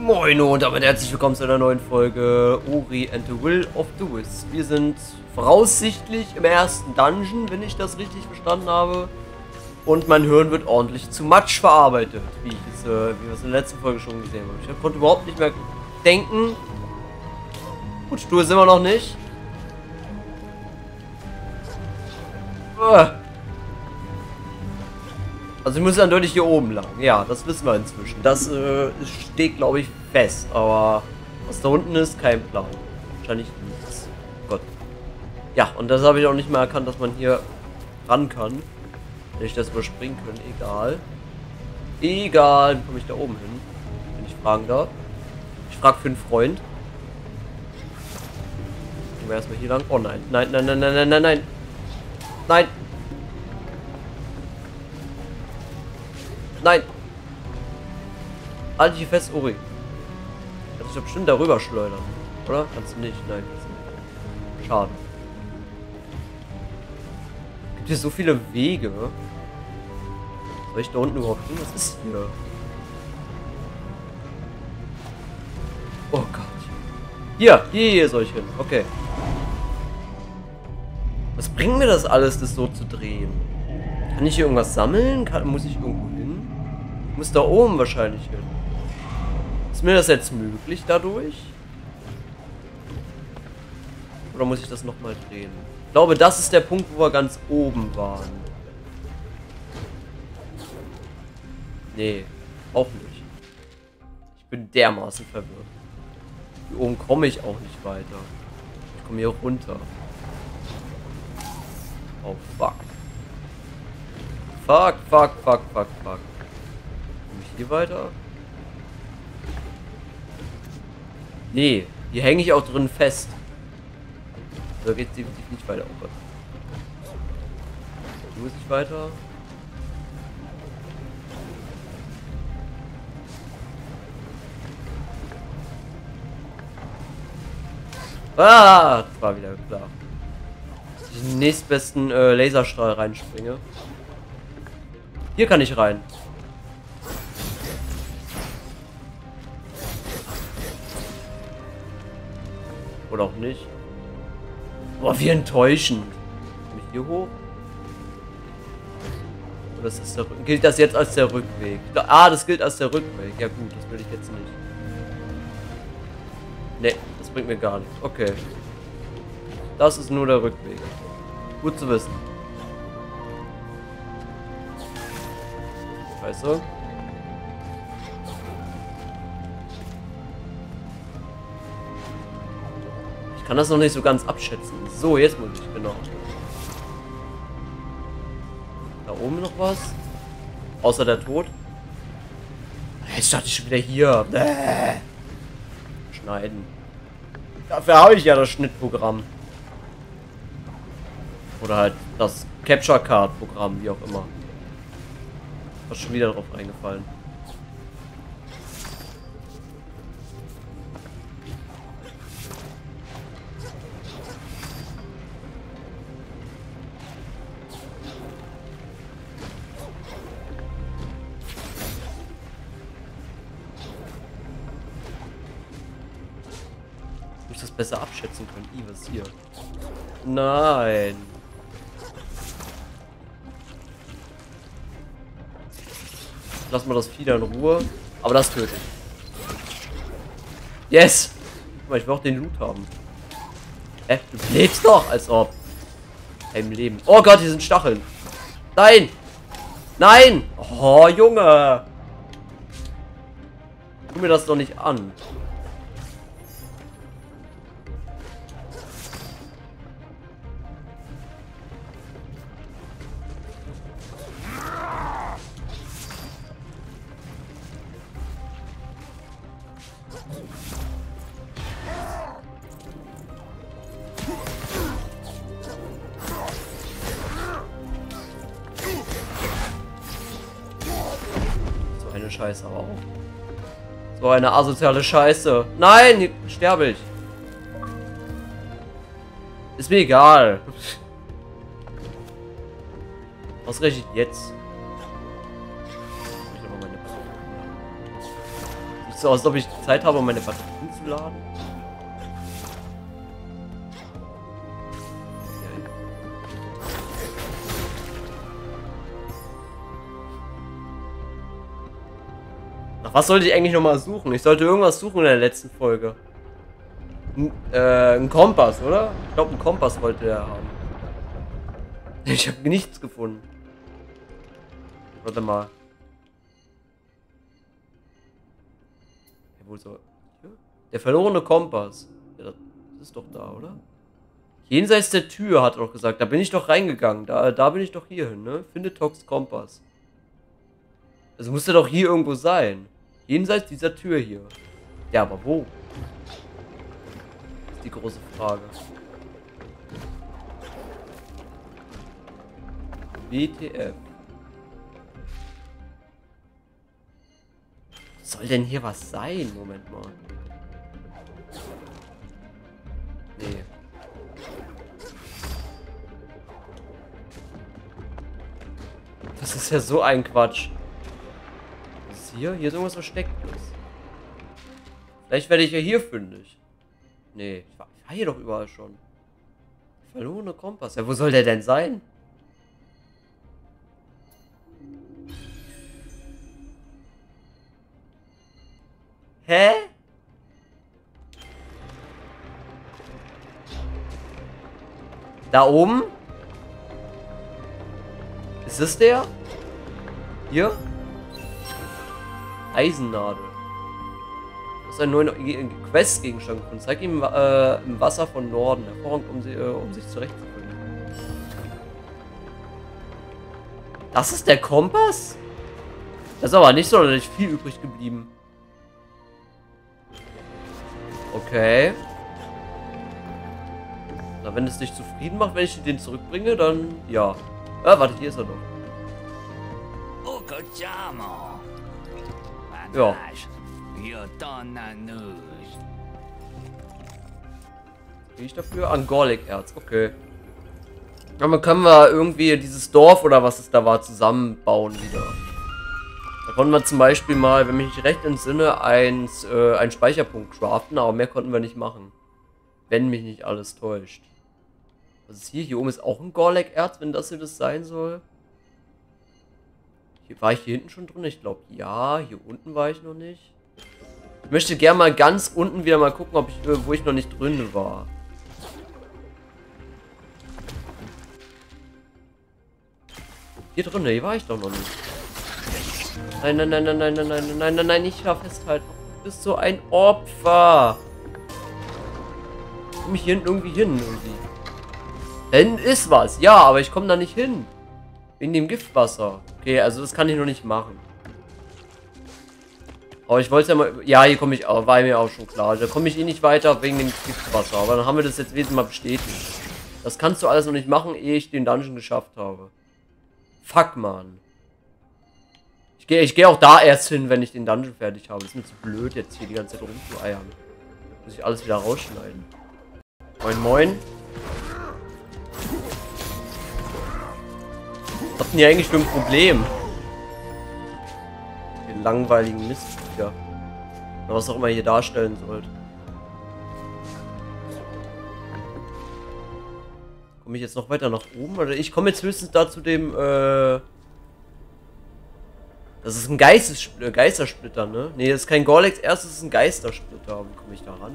Moin und damit herzlich willkommen zu einer neuen Folge Ori and the Will of the Wisps. Wir sind voraussichtlich im ersten Dungeon, wenn ich das richtig verstanden habe. Und mein Hirn wird ordentlich zu Matsch verarbeitet, wie wir es in der letzten Folge schon gesehen haben. Ich konnte überhaupt nicht mehr denken. Gut, stur sind wir noch nicht. Also ich muss eindeutig hier oben lang. Ja, das wissen wir inzwischen. Das steht, glaube ich, fest. Aber was da unten ist, kein Plan. Wahrscheinlich nichts. Oh Gott. Ja, und das habe ich auch nicht mehr erkannt, dass man hier ran kann. Hätte ich das überspringen können. Egal. Egal. Wie komme ich da oben hin? Wenn ich fragen darf. Ich frage für einen Freund. Gehen wir erstmal hier lang. Oh nein. Nein, nein, nein, nein, nein, nein, nein. Nein. Nein! Halt dich fest, Ori. Kannst dich doch bestimmt darüber schleudern. Oder? Kannst du nicht? Nein, kannst du nicht. Schade. Gibt hier so viele Wege. Soll ich da unten überhaupt hin? Was ist hier? Oh Gott. Hier soll ich hin. Okay. Was bringt mir das alles, das so zu drehen? Kann ich hier irgendwas sammeln? Muss ich irgendwo hin? Ich muss da oben wahrscheinlich hin. Ist mir das jetzt möglich dadurch? Oder muss ich das nochmal drehen? Ich glaube, das ist der Punkt, wo wir ganz oben waren. Nee, auch nicht. Ich bin dermaßen verwirrt. Hier oben komme ich auch nicht weiter. Ich komme hier runter. Oh, fuck. Fuck. Komme ich hier weiter? Nee, hier hänge ich auch drin fest. Da geht es definitiv nicht weiter. Oh Gott. Hier muss ich weiter. Ah, das war wieder klar. Dass ich den nächstbesten Laserstrahl reinspringe. Hier kann ich rein. Oder auch nicht. Boah, wie enttäuschend. Komme ich hier hoch? Oder ist das gilt das jetzt als der Rückweg? Ah, das gilt als der Rückweg. Ja gut, das will ich jetzt nicht. Ne, das bringt mir gar nichts. Okay. Das ist nur der Rückweg. Gut zu wissen. Scheiße. Ich kann das noch nicht so ganz abschätzen. So, jetzt muss ich, genau. Da oben noch was? Außer der Tod? Jetzt dachte ich schon wieder hier. Schneiden. Dafür habe ich ja das Schnittprogramm. Oder halt das Capture Card Programm, wie auch immer. Was schon wieder drauf eingefallen. Ich muss das besser abschätzen können. Was ist hier? Nein. Lass mal das Vieh da in Ruhe. Aber das töte ich. Yes! Guck mal, ich will auch den Loot haben. Du lebst doch, als ob. Im Leben. Oh Gott, hier sind Stacheln. Nein! Nein! Oh, Junge! Guck mir das doch nicht an. Scheiße aber auch. So eine asoziale Scheiße. Nein, hier sterbe ich. Ist mir egal. Ausgerechnet jetzt. so, als ob ich die Zeit habe, um meine Batterien zu laden. Nach was sollte ich eigentlich nochmal suchen? Ich sollte irgendwas suchen in der letzten Folge. Ein Kompass, oder? Ich glaube, einen Kompass wollte er haben. Ich habe nichts gefunden. Warte mal. Ja, wo soll... Der verlorene Kompass. Ja, das ist doch da, oder? Jenseits der Tür, hat er doch gesagt. Da bin ich doch reingegangen. Da bin ich doch hier hin, ne? Finde Tox Kompass. Also muss er doch hier irgendwo sein. Jenseits dieser Tür hier. Ja, aber wo? Das ist die große Frage. WTF. Soll denn hier was sein? Moment mal. Nee. Das ist ja so ein Quatsch. Was ist hier? Hier ist irgendwas Verstecktes. Vielleicht werde ich ja hier fündig. Nee, ich war hier doch überall schon. Verlorene Kompass. Ja, wo soll der denn sein? Hä? Da oben? Ist das der? Hier? Eisennadel. Das ist ein neuer Quest-Gegenstand gefunden. Zeig ihm im Wasser von Norden. Hervorragend, um sich zurechtzufinden. Das ist der Kompass? Das ist aber nicht sonderlich viel übrig geblieben. Okay. Na, wenn es dich zufrieden macht, wenn ich den zurückbringe, dann ja. Ah, warte, hier ist er doch. Ja. Gehe ich dafür? Angorlik-Erz, okay. Aber können wir irgendwie dieses Dorf oder was es da war zusammenbauen wieder. Da konnten wir zum Beispiel mal, wenn mich nicht recht entsinne, einen Speicherpunkt craften, aber mehr konnten wir nicht machen. Wenn mich nicht alles täuscht. Was ist hier? Hier oben ist auch ein Gorlek-Erz, wenn das hier das sein soll. War ich hier hinten schon drin? Ich glaube, ja. Hier unten war ich noch nicht. Ich möchte gerne mal ganz unten wieder mal gucken, wo ich noch nicht drin war. Hier drin, hier war ich doch noch nicht. Nein, nein, nein, nein, nein, nein, nein, nein, nein, nein, nicht festhalten. Du bist so ein Opfer. Ich komme mich hier hinten irgendwie hin, irgendwie. Da hinten ist was, ja, aber ich komme da nicht hin. Wegen dem Giftwasser. Okay, also das kann ich noch nicht machen. Aber ich wollte ja mal... Ja, hier komme ich auch, war mir auch schon klar. Da komme ich eh nicht weiter wegen dem Giftwasser. Aber dann haben wir das jetzt wieder mal bestätigt. Das kannst du alles noch nicht machen, ehe ich den Dungeon geschafft habe. Fuck, man. Ich gehe auch da erst hin, wenn ich den Dungeon fertig habe. Ist mir zu blöd, jetzt hier die ganze Zeit rumzueiern. Muss ich alles wieder rausschneiden. Moin, moin. Was habt ihr eigentlich für ein Problem? Den langweiligen Mistviecher. Oder was auch immer ihr hier darstellen sollt. Komme ich jetzt noch weiter nach oben? Oder ich komme jetzt höchstens da zu dem, das ist ein Geistersplitter, ne? Ne, das ist kein Gorleks erstes, ist ein Geistersplitter. Wie komme ich da ran?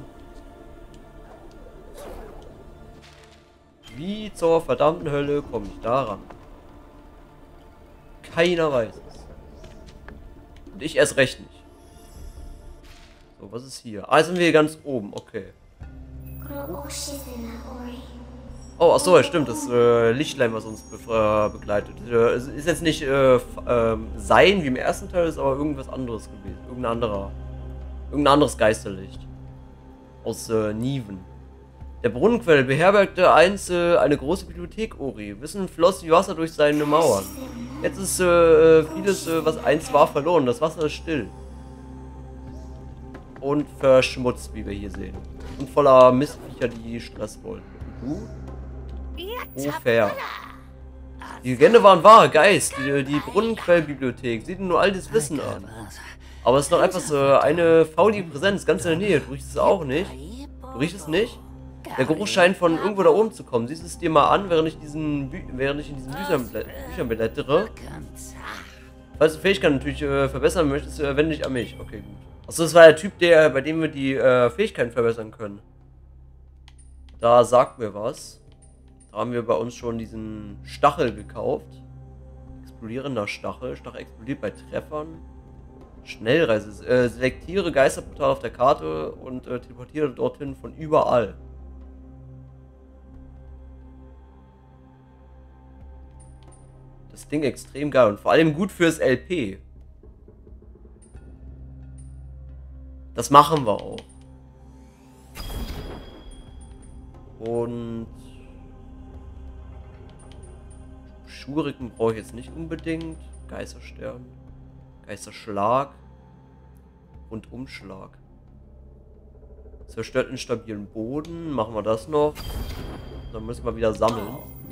Wie zur verdammten Hölle komme ich da ran? Keiner weiß es. Und ich erst recht nicht. So, was ist hier? Ah, jetzt sind wir hier ganz oben, okay. Oh, achso, ja, stimmt, das Lichtlein, was uns begleitet. Ist jetzt nicht Sein wie im ersten Teil, ist aber irgendwas anderes gewesen. Irgendein anderes Geisterlicht. Aus Niven. Der Brunnenquelle beherbergte einst eine große Bibliothek, Ori. Wissen floss wie Wasser durch seine Mauern. Jetzt ist vieles, was einst war, verloren. Das Wasser ist still. Und verschmutzt, wie wir hier sehen. Und voller Mistviecher, die Stress wollten. Und du? Oh, fair. Die Legende war ein wahrer Geist. Die Brunnenquellbibliothek. Sieht nur all das Wissen an. Aber es ist noch einfach so eine faulige Präsenz ganz in der Nähe. Du riechst es auch nicht. Du riechst es nicht? Der Geruch scheint von irgendwo da oben zu kommen. Siehst es dir mal an, während ich in diesen Büchern blättere. Falls du Fähigkeiten natürlich verbessern möchtest, wende dich an mich. Okay, gut. Achso, das war der Typ, bei dem wir die Fähigkeiten verbessern können. Da sagt mir was. Da haben wir bei uns schon diesen Stachel gekauft. Explodierender Stachel. Stachel explodiert bei Treffern. Schnellreise. Selektiere Geisterportal auf der Karte und teleportiere dorthin von überall. Das Ding extrem geil und vor allem gut fürs LP. Das machen wir auch. Und Schuriken brauche ich jetzt nicht unbedingt. Geisterstern. Geisterschlag. Und Umschlag. Zerstört einen stabilen Boden. Machen wir das noch. Dann müssen wir wieder sammeln.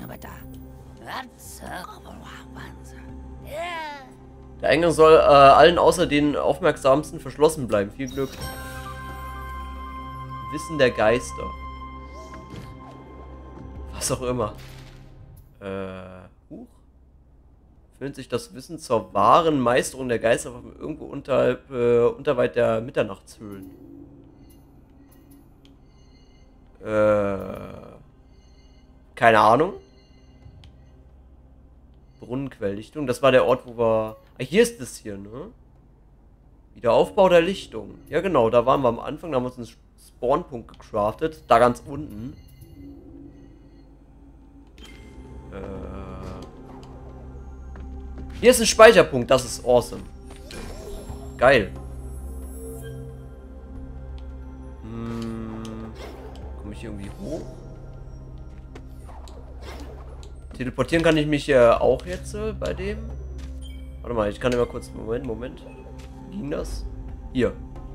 Der Eingang soll allen außer den Aufmerksamsten verschlossen bleiben. Viel Glück. Wissen der Geister. Was auch immer. Huch. Fühlt sich das Wissen zur wahren Meisterung der Geister irgendwo unterweit der Mitternachtshöhlen. Keine Ahnung. Brunnenquelllichtung. Das war der Ort, wo wir... Ah, hier ist es hier, ne? Wiederaufbau der Lichtung. Ja, genau. Da waren wir am Anfang. Da haben wir uns einen Spawnpunkt gecraftet. Da ganz unten. Hier ist ein Speicherpunkt. Das ist awesome. Geil. Komme ich hier irgendwie hoch? Teleportieren kann ich mich ja auch jetzt bei dem. Warte mal, ich kann immer kurz... Moment. Wie ging das? Hier.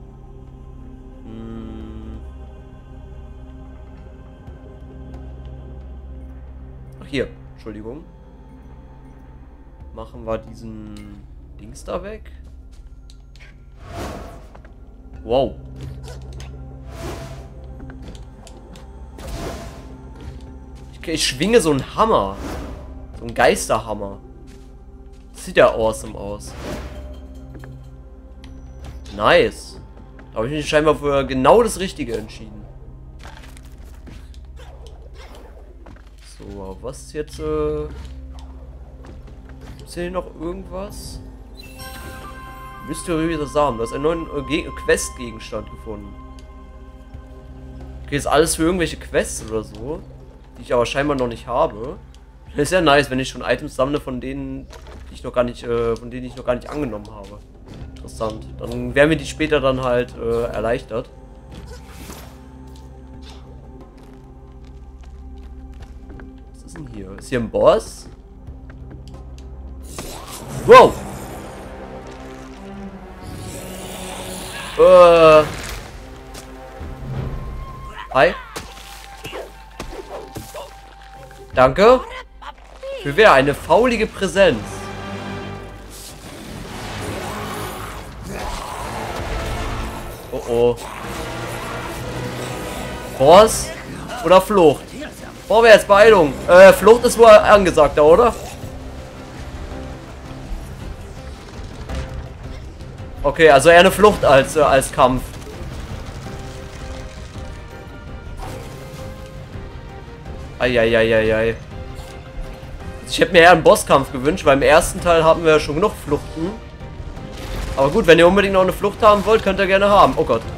Ach, hier. Entschuldigung. Machen wir diesen Dings da weg. Wow. Ich schwinge so einen Hammer. So einen Geisterhammer. Das sieht ja awesome aus. Nice. Da habe ich mich scheinbar für genau das Richtige entschieden. So, was jetzt? Ist hier noch irgendwas? Mysteriöser Samen. Du hast einen neuen Quest-Gegenstand gefunden. Okay, ist alles für irgendwelche Quests oder so, die ich aber scheinbar noch nicht habe. Das ist ja nice, wenn ich schon Items sammle, von denen ich noch gar nicht angenommen habe. Interessant. Dann werden wir die später dann halt erleichtert. Was ist denn hier? Ist hier ein Boss? Wow! Hi. Danke. Für wer? Eine faulige Präsenz. Oh oh. Boss? Oder Flucht? Vorwärts, Beeilung. Flucht ist wohl angesagter, oder? Okay, also eher eine Flucht als Kampf. Eieieiei. Ich hätte mir eher einen Bosskampf gewünscht, weil im ersten Teil haben wir ja schon genug Fluchten. Aber gut, wenn ihr unbedingt noch eine Flucht haben wollt, könnt ihr gerne haben. Oh Gott.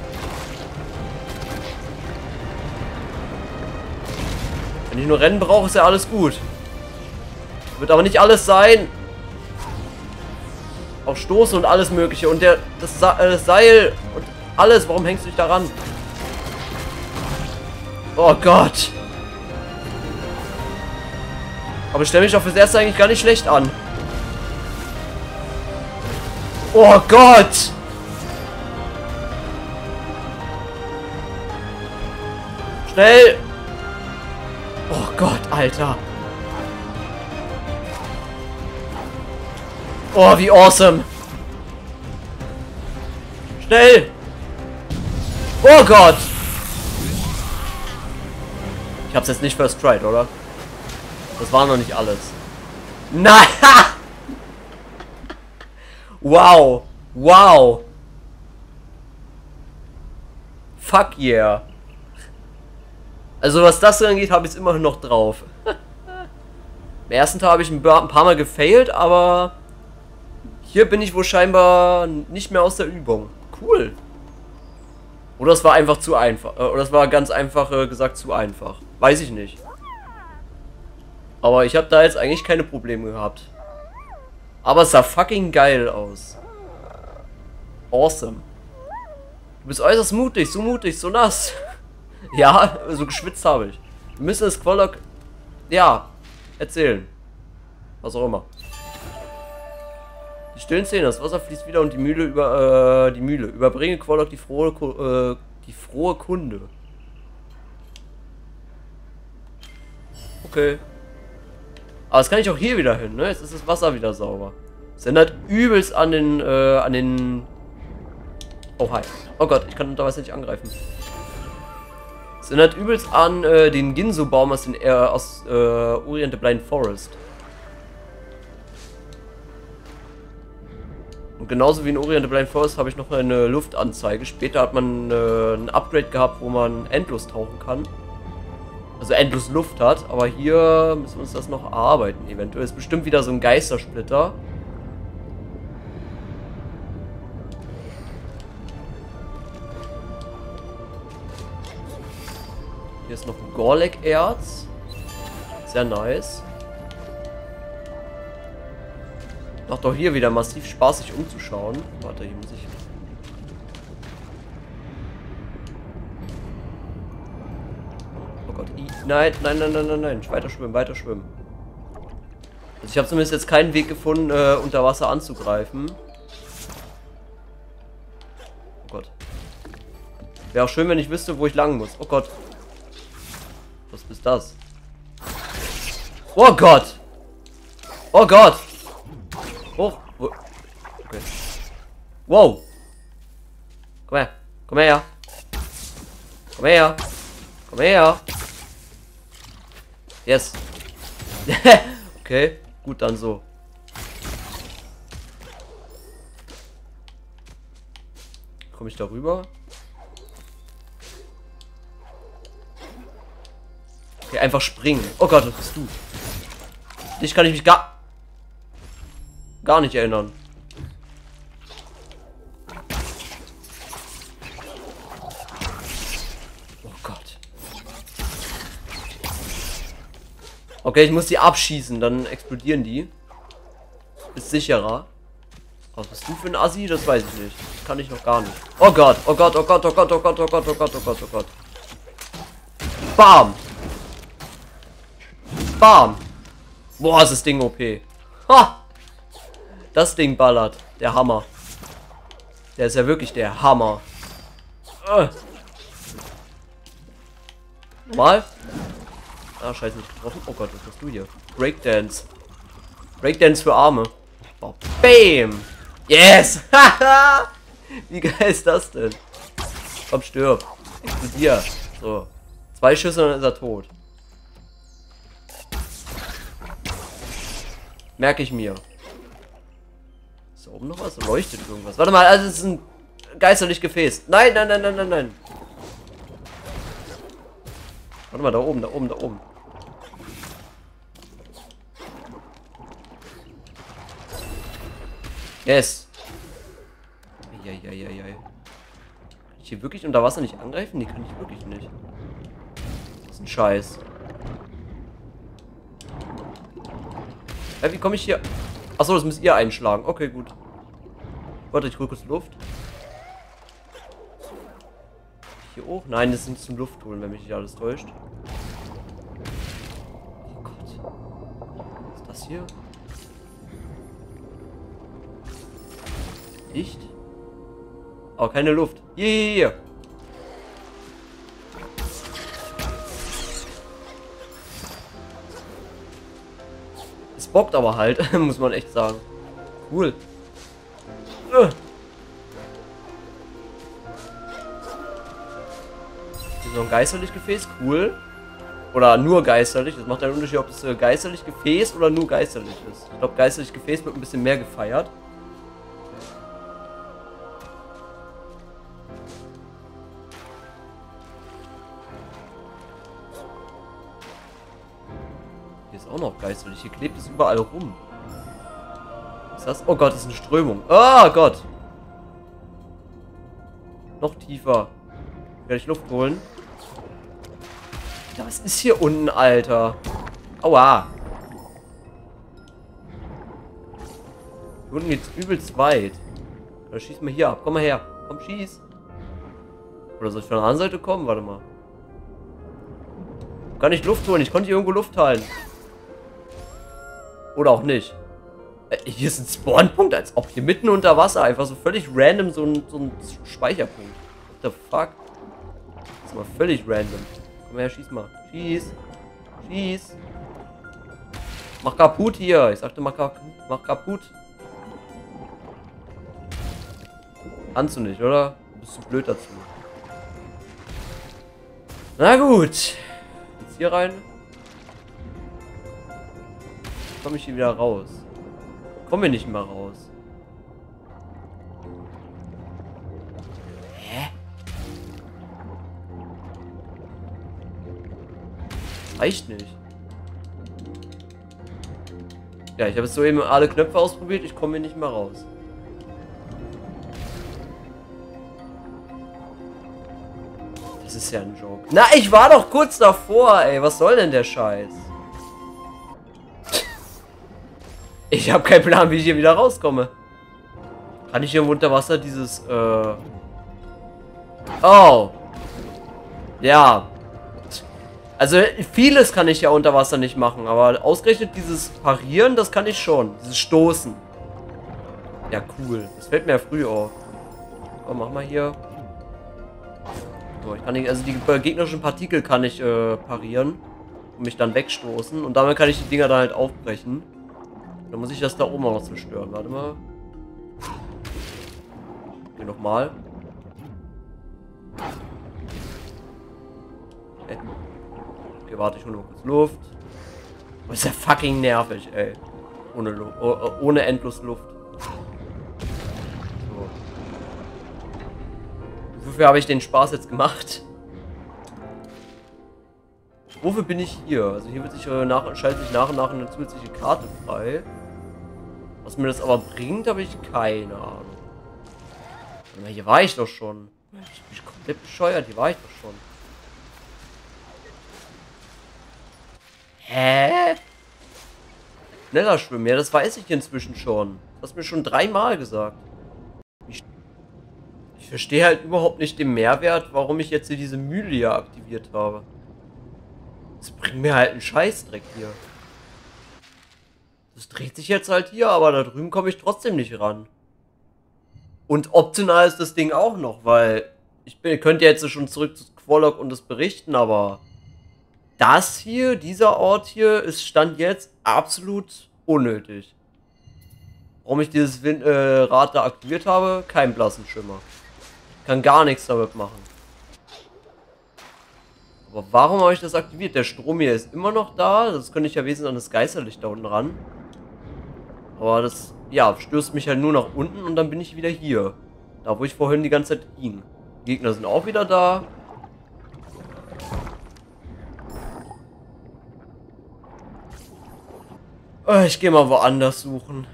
Wenn ich nur Rennen brauche, ist ja alles gut. Wird aber nicht alles sein. Auch Stoßen und alles mögliche. Und das Seil und alles. Warum hängst du dich daran? Oh Gott. Aber ich stelle mich doch fürs Erste eigentlich gar nicht schlecht an. Oh Gott! Schnell! Oh Gott, Alter! Oh, wie awesome. Schnell. Oh Gott. Ich hab's jetzt nicht first tried, oder? Das war noch nicht alles. Nein. Wow. Wow. Fuck yeah. Also was das angeht, habe ich es immerhin noch drauf. Im ersten Teil habe ich ein paar Mal gefailt, aber hier bin ich wohl scheinbar nicht mehr aus der Übung. Cool. Oder es war einfach zu einfach. Oder es war ganz einfach gesagt zu einfach. Weiß ich nicht. Aber ich habe da jetzt eigentlich keine Probleme gehabt. Aber es sah fucking geil aus. Awesome. Du bist äußerst mutig, so nass. Ja, so geschwitzt habe ich. Wir müssen es Quolok, ja, erzählen. Was auch immer. Die stillen Szenen, das Wasser fließt wieder und die Mühle Überbringe Quolok die frohe Kunde. Okay. Aber das kann ich auch hier wieder hin, ne? Jetzt ist das Wasser wieder sauber. Es erinnert übelst an den... Oh, hi. Oh Gott, ich kann unter Wasser nicht angreifen. Es erinnert übelst an den Ginso-Baum aus Ori and the Blind Forest. Und genauso wie in Ori and the Blind Forest habe ich noch eine Luftanzeige. Später hat man ein Upgrade gehabt, wo man endlos tauchen kann. Also endlos Luft hat. Aber hier müssen wir uns das noch erarbeiten. Eventuell ist bestimmt wieder so ein Geistersplitter. Hier ist noch ein Gorlek-Erz. Sehr nice. Macht doch hier wieder massiv Spaß, sich umzuschauen. Warte, hier muss ich... Oh Gott, nein. Weiter schwimmen, weiter schwimmen. Also ich habe zumindest jetzt keinen Weg gefunden, unter Wasser anzugreifen. Oh Gott. Wäre auch schön, wenn ich wüsste, wo ich lang muss. Oh Gott. Was ist das? Oh Gott! Oh Gott! Hoch! Okay. Wow! Komm her! Komm her! Komm her! Komm her! Yes! Okay, gut, dann so. Komme ich da rüber? Okay, einfach springen. Oh Gott, was bist du? Dich kann ich mich gar nicht erinnern. Oh Gott. Okay, ich muss die abschießen, dann explodieren die. Ist sicherer. Was bist du für ein Assi? Das weiß ich nicht. Das kann ich noch gar nicht. Oh Gott, oh Gott, oh Gott, oh Gott, oh Gott, oh Gott, oh Gott, oh Gott, oh Gott. Bam! Bam! Boah, ist das Ding OP. Ha! Das Ding ballert. Der Hammer. Der ist ja wirklich der Hammer. Normal? Ah, scheiße, nicht getroffen. Oh Gott, was machst du hier? Breakdance. Breakdance für Arme. Oh, bam! Yes! Wie geil ist das denn? Komm, stirb. Explodier. So. 2 Schüsse und dann ist er tot. Merke ich mir. Ist da oben noch was? Leuchtet irgendwas. Warte mal, also es ist ein geisterlich Gefäß. Nein. Warte mal, da oben. Yes. Kann ich hier wirklich unter Wasser nicht angreifen? Nee, kann ich wirklich nicht. Das ist ein Scheiß. Wie komme ich hier? Achso, das müsst ihr einschlagen. Okay, gut. Warte, ich hole kurz Luft. Hier hoch? Nein, das sind zum Luft holen, wenn mich nicht alles täuscht. Oh Gott. Was ist das hier? Licht? Aber keine Luft. Hier. Es bockt aber halt, muss man echt sagen. Cool. Hier ist noch ein geisterlich Gefäß. Cool. Oder nur geisterlich. Das macht einen Unterschied, ob es geisterlich Gefäß oder nur geisterlich ist. Ich glaube, geisterlich Gefäß wird ein bisschen mehr gefeiert. Hier ist auch noch geisterlich. Hier klebt es überall rum. Was ist das? Oh Gott, das ist eine Strömung. Oh Gott. Noch tiefer. Werde ich Luft holen? Ja, was ist hier unten, Alter? Aua. Hier unten geht's übelst weit. Oder schieß mal hier ab. Komm mal her. Komm, schieß. Oder soll ich von der anderen Seite kommen? Warte mal. Kann ich Luft holen? Ich konnte hier irgendwo Luft halten. Oder auch nicht. Hier ist ein Spawnpunkt, als ob hier mitten unter Wasser einfach so völlig random so ein Speicherpunkt. What the fuck? Das ist mal völlig random. Komm her, schieß mal. Schieß. Schieß. Mach kaputt hier. Ich sagte, mach kaputt. Kannst du nicht, oder? Du bist zu blöd dazu. Na gut. Jetzt hier rein. Komme ich hier wieder raus? Kommen wir nicht mehr raus. Hä? Reicht nicht. Ja, ich habe jetzt soeben alle Knöpfe ausprobiert. Ich komme hier nicht mehr raus. Das ist ja ein Joke. Na, ich war doch kurz davor, ey. Was soll denn der Scheiß? Ich habe keinen Plan, wie ich hier wieder rauskomme. Kann ich hier unter Wasser dieses, Oh. Ja. Also, vieles kann ich ja unter Wasser nicht machen, aber ausgerechnet dieses Parieren, das kann ich schon. Dieses Stoßen. Ja, cool. Das fällt mir ja früh auf. So, mach mal hier. So, ich kann nicht, also die gegnerischen Partikel kann ich, parieren. Und mich dann wegstoßen. Und damit kann ich die Dinger dann halt aufbrechen. Dann muss ich das da oben auch noch zerstören. Warte mal. Hier nochmal. Okay, warte, ich hole noch kurz Luft. Das ist ja fucking nervig, ey. Ohne endlos Luft. So. Wofür habe ich den Spaß jetzt gemacht? Wofür bin ich hier? Also hier wird sich, schaltet sich nach und nach eine zusätzliche Karte frei. Was mir das aber bringt, habe ich keine Ahnung. Aber hier war ich doch schon. Ich bin komplett bescheuert, hier war ich doch schon. Hä? Schneller schwimmen, ja, das weiß ich inzwischen schon. Das hast du mir schon 3-mal gesagt. Ich verstehe halt überhaupt nicht den Mehrwert, warum ich jetzt hier diese Mühle hier aktiviert habe. Das bringt mir halt einen Scheißdreck hier. Das dreht sich jetzt halt hier, aber da drüben komme ich trotzdem nicht ran. Und optional ist das Ding auch noch, weil könnte jetzt schon zurück zu Quolok und das berichten, aber das hier, dieser Ort hier, ist Stand jetzt absolut unnötig. Warum ich dieses Rad da aktiviert habe, kein blassen Schimmer. Ich kann gar nichts damit machen. Aber warum habe ich das aktiviert? Der Strom hier ist immer noch da. Das könnte ich ja wesentlich an das Geisterlicht da unten ran. Aber das, ja, stößt mich halt nur nach unten und dann bin ich wieder hier. Da, wo ich vorhin die ganze Zeit ging. Die Gegner sind auch wieder da. Ich gehe mal woanders suchen.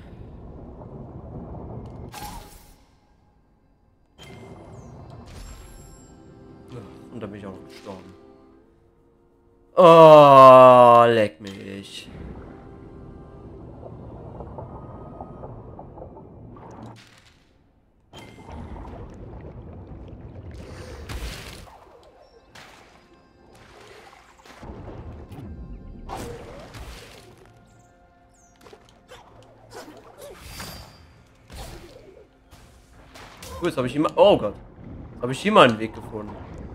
Und dann bin ich auch noch gestorben. Oh, leck mich. Gut, jetzt habe ich immer. Oh Gott. Jetzt habe ich hier mal einen Weg gefunden.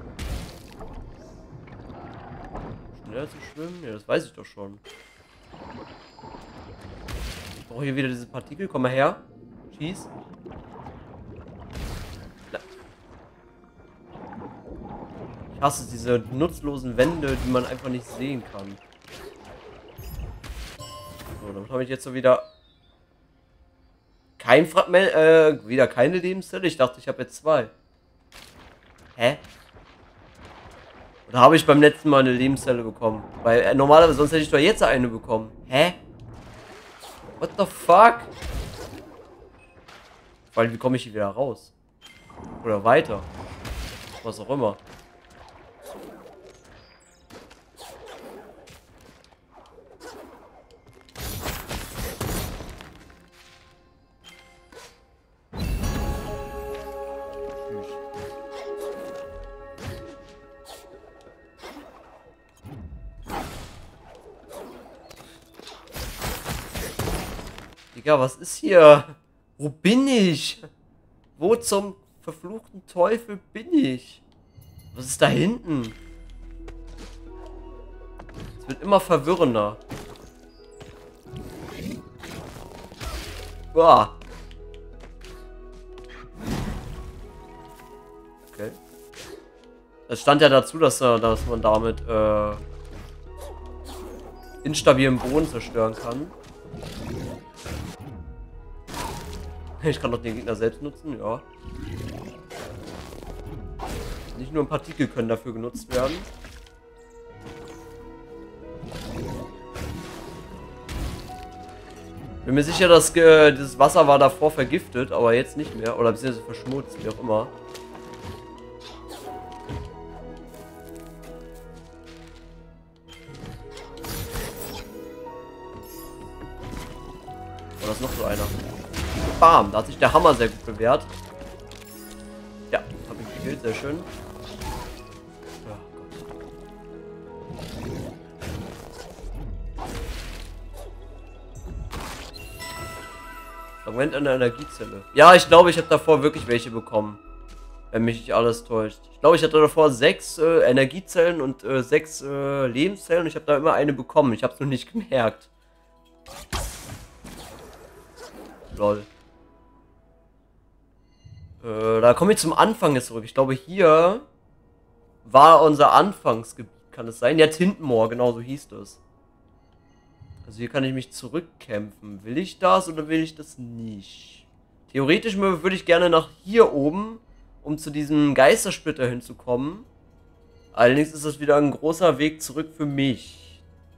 Schneller zu schwimmen? Ja, das weiß ich doch schon. Ich brauche hier wieder diese Partikel. Komm mal her. Schieß. Ich hasse diese nutzlosen Wände, die man einfach nicht sehen kann. So, damit habe ich jetzt so wieder kein Fragment, wieder keine Lebenszelle. Ich dachte, ich habe jetzt 2. Hä? Oder habe ich beim letzten Mal eine Lebenszelle bekommen? Weil normalerweise, sonst hätte ich doch jetzt eine bekommen. Hä? What the fuck? Vor allem, wie komme ich hier wieder raus? Oder weiter? Was auch immer. Digga, was ist hier? Wo bin ich? Wo zum verfluchten Teufel bin ich? Was ist da hinten? Es wird immer verwirrender. Uah. Okay. Es stand ja dazu, dass man damit instabilen Boden zerstören kann. Ich kann doch den Gegner selbst nutzen, ja. Nicht nur Partikel können dafür genutzt werden. Bin mir sicher, dass das Wasser war davor vergiftet, aber jetzt nicht mehr. Oder beziehungsweise verschmutzt, wie auch immer. Oder ist noch so einer? Bam, da hat sich der Hammer sehr gut bewährt. Ja, hab ich gekillt, sehr schön. Oh Gott. Fragment an der Energiezelle. Ja, ich glaube, ich habe davor wirklich welche bekommen. Wenn mich nicht alles täuscht. Ich glaube, ich hatte davor 6 Energiezellen und 6 Lebenszellen und ich habe da immer eine bekommen. Ich habe es nur nicht gemerkt. Lol. Da komme ich zum Anfang jetzt zurück. Ich glaube, hier war unser Anfangsgebiet. Kann es sein? Ja, Tintenmoor, genau so hieß das. Also hier kann ich mich zurückkämpfen. Will ich das oder will ich das nicht? Theoretisch würde ich gerne nach hier oben, um zu diesem Geistersplitter hinzukommen. Allerdings ist das wieder ein großer Weg zurück für mich.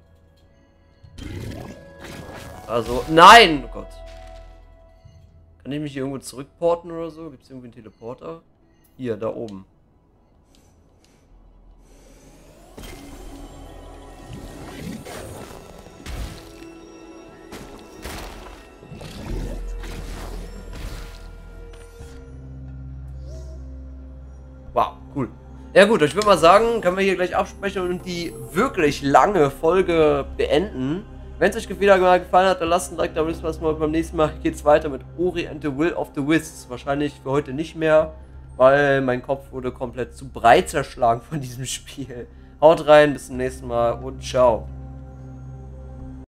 Also, nein! Oh Gott. Kann ich mich hier irgendwo zurückporten oder so? Gibt es irgendwie einen Teleporter? Hier, da oben. Wow, cool. Ja gut, ich würde mal sagen, können wir hier gleich absprechen und die wirklich lange Folge beenden. Wenn es euch wieder mal gefallen hat, dann lasst ein Like da, wissen wir es mal. Beim nächsten Mal geht es weiter mit Ori and the Will of the Wisps. Wahrscheinlich für heute nicht mehr, weil mein Kopf wurde komplett zu breit zerschlagen von diesem Spiel. Haut rein, bis zum nächsten Mal und ciao.